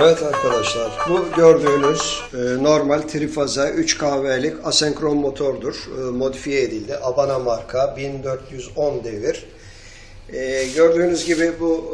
Evet arkadaşlar, bu gördüğünüz normal trifaze 3 kV'lik asenkron motordur. Modifiye edildi. Abana marka 1410 devir. Gördüğünüz gibi bu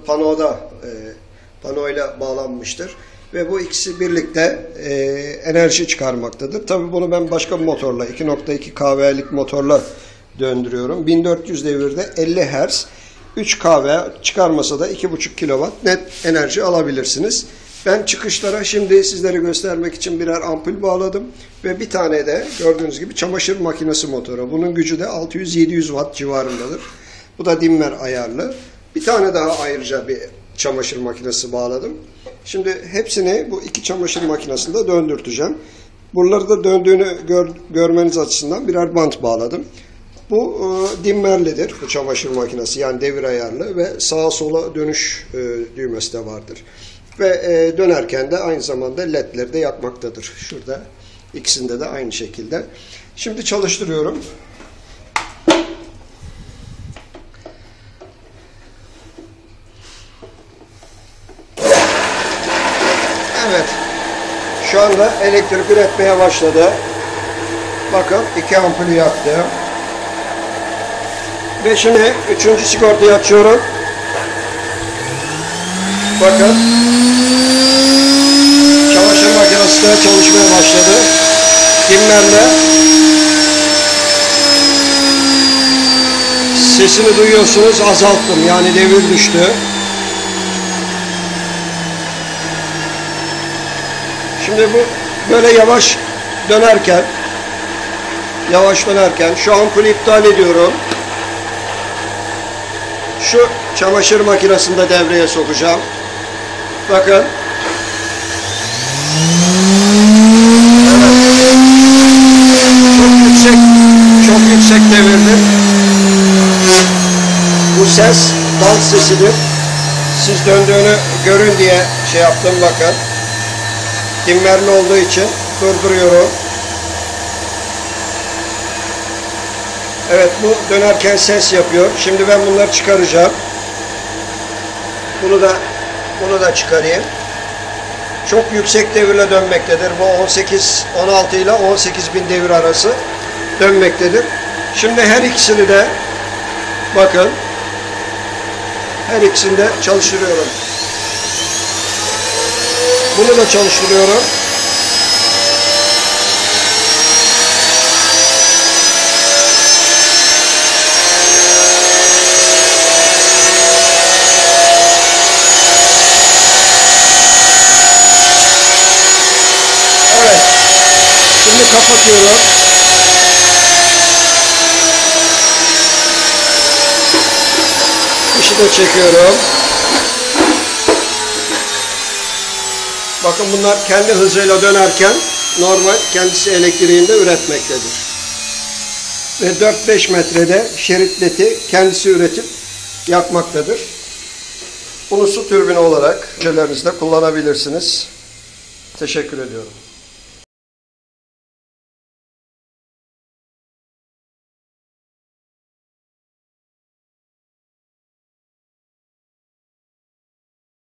panoyla bağlanmıştır. Ve bu ikisi birlikte enerji çıkarmaktadır. Tabii bunu ben başka bir motorla, 2.2 kV'lik motorla döndürüyorum. 1400 devirde 50 Hz. 3 kW çıkarmasa da 2,5 kW net enerji alabilirsiniz. Ben çıkışlara şimdi sizlere göstermek için birer ampul bağladım. Ve bir tane de gördüğünüz gibi çamaşır makinesi motoru. Bunun gücü de 600-700 Watt civarındadır. Bu da dimmer ayarlı. Bir tane daha ayrıca bir çamaşır makinesi bağladım. Şimdi hepsini bu iki çamaşır makinesinde döndürteceğim. Buraları da döndüğünü görmeniz açısından birer bant bağladım. Bu dimmerlidir, bu çamaşır makinesi, yani devir ayarlı ve sağa sola dönüş düğmesi de vardır. Ve dönerken de aynı zamanda ledleri de yakmaktadır. Şurada ikisinde de aynı şekilde. Şimdi çalıştırıyorum. Evet, şu anda elektrik üretmeye başladı. Bakın iki ampulü yaktı. Ve şimdi üçüncü sigortayı açıyorum. Bakın. Çamaşır makinesi de çalışmaya başladı. Dimmerle. Sesini duyuyorsunuz, azalttım. Yani devir düştü. Şimdi bu böyle yavaş dönerken şu ampulü iptal ediyorum. Şu çamaşır makinesini de devreye sokacağım. Bakın. Evet. Çok yüksek devirdir. Bu ses dans sesidir. Siz döndüğünü görün diye şey yaptım, bakın. Dimmerli olduğu için durduruyorum. Evet, bu dönerken ses yapıyor. Şimdi ben bunları çıkaracağım. Bunu da çıkarayım. Çok yüksek devirle dönmektedir. Bu 16 ile 18.000 devir arası dönmektedir. Şimdi her ikisini de bakın, her ikisini de çalıştırıyorum. Bunu da çalıştırıyorum. Evet. Şimdi kapatıyorum. Fişi de çekiyorum. Bakın bunlar kendi hızıyla dönerken normal kendisi elektriğini de üretmektedir. Ve 4-5 metrede şerit ledi kendisi üretip yakmaktadır. Bunu su türbini olarak projelerinizde kullanabilirsiniz. Teşekkür ediyorum.